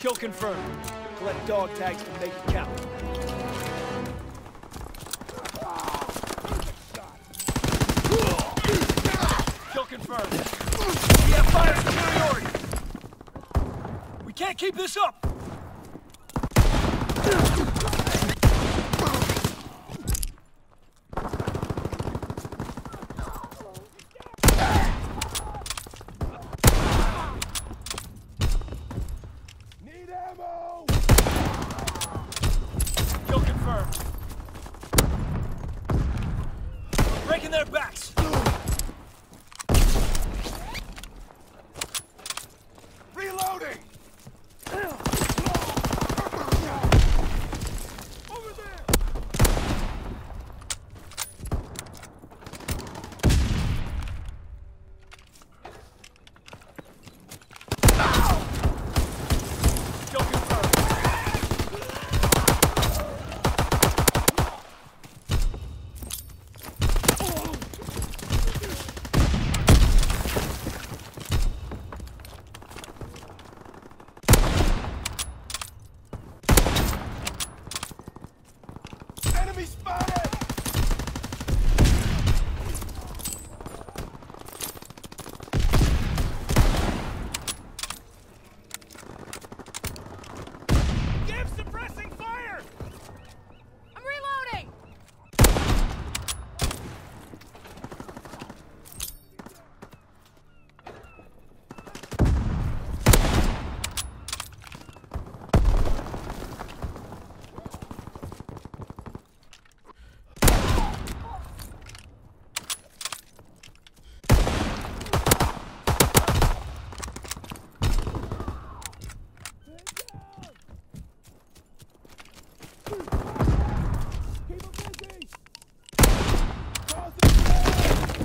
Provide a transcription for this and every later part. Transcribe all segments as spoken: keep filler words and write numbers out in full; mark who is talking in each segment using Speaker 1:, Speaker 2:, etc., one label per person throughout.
Speaker 1: Kill confirmed. Collect dog tags to make it count. Kill confirmed. We have fire superiority. We can't keep this up.
Speaker 2: Need ammo!
Speaker 1: Kill confirmed. We're breaking their backs.
Speaker 2: Reloading! Over there!
Speaker 1: Kill confirmed.
Speaker 2: Enemy spotted!
Speaker 1: Give suppressing fire!
Speaker 3: I'm reloading!
Speaker 2: Keep 'em busy! Cause the flare!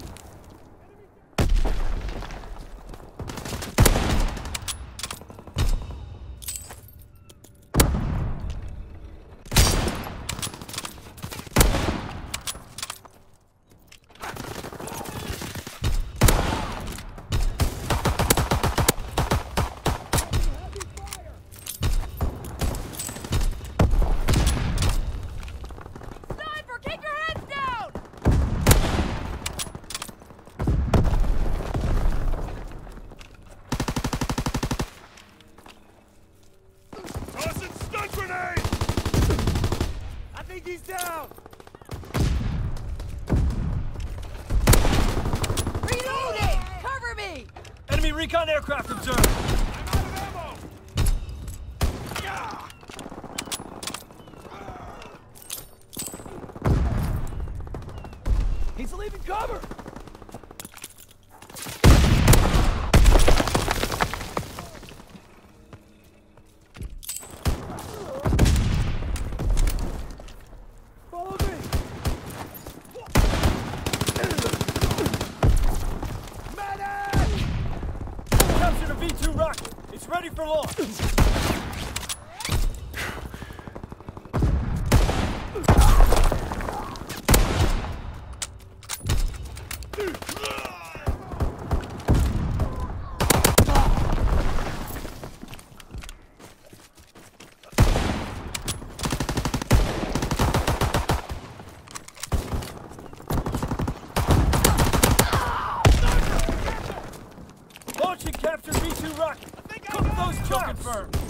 Speaker 2: Heavy fire!
Speaker 3: Sniper, keep your heads down!
Speaker 2: Tossing stun grenade!
Speaker 1: I think he's down!
Speaker 3: Reloading! Cover me!
Speaker 1: Enemy recon aircraft observed!
Speaker 2: I'm out of ammo! Yeah!
Speaker 1: He's leaving cover! Follow me!
Speaker 2: Medic!
Speaker 1: Captured a V two rocket. It's ready for launch. Launching captured V two rocket. Cook those kill confirmed.